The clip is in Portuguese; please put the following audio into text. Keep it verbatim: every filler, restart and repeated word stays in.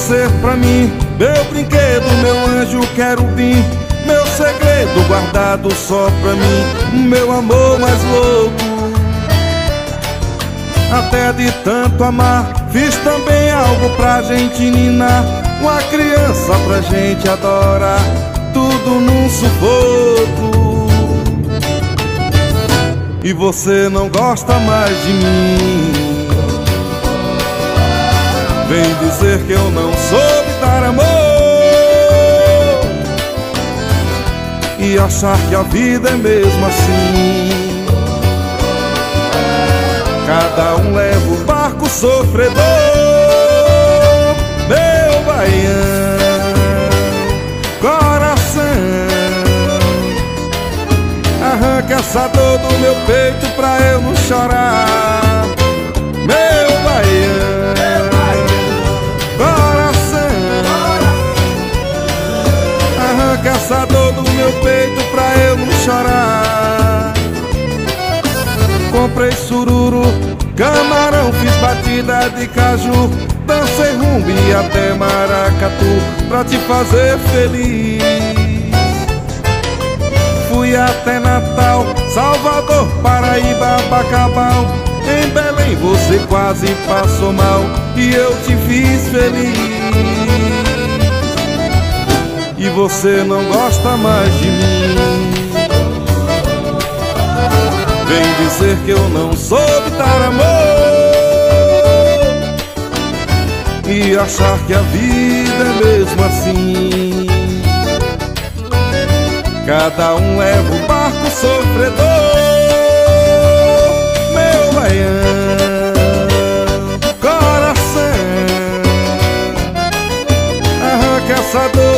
ser pra mim meu brinquedo, meu anjo querubim, meu segredo guardado só pra mim, meu amor mais louco. Até de tanto amar, fiz também algo pra gente ninar, uma criança pra gente adorar, tudo num sufoco. E você não gosta mais de mim, vem dizer que eu não soube dar amor e achar que a vida é mesmo assim. Cada um leva o barco sofredor, meu baiano, coração. Arranca essa dor do meu peito pra eu não chorar, meu baiano, coração. Arranca essa dor do meu peito pra eu não chorar. Comprei sururu, camarão, fiz batida de caju, dancei rumba e até maracatu pra te fazer feliz. Fui até Natal, Salvador, Paraíba, Bacabal, em Belém você quase passou mal e eu te fiz feliz. E você não gosta mais de mim, vem dizer que eu não soube dar amor e achar que a vida é mesmo assim. Cada um leva o barco sofredor, meu baiano, coração. Arranca essa dor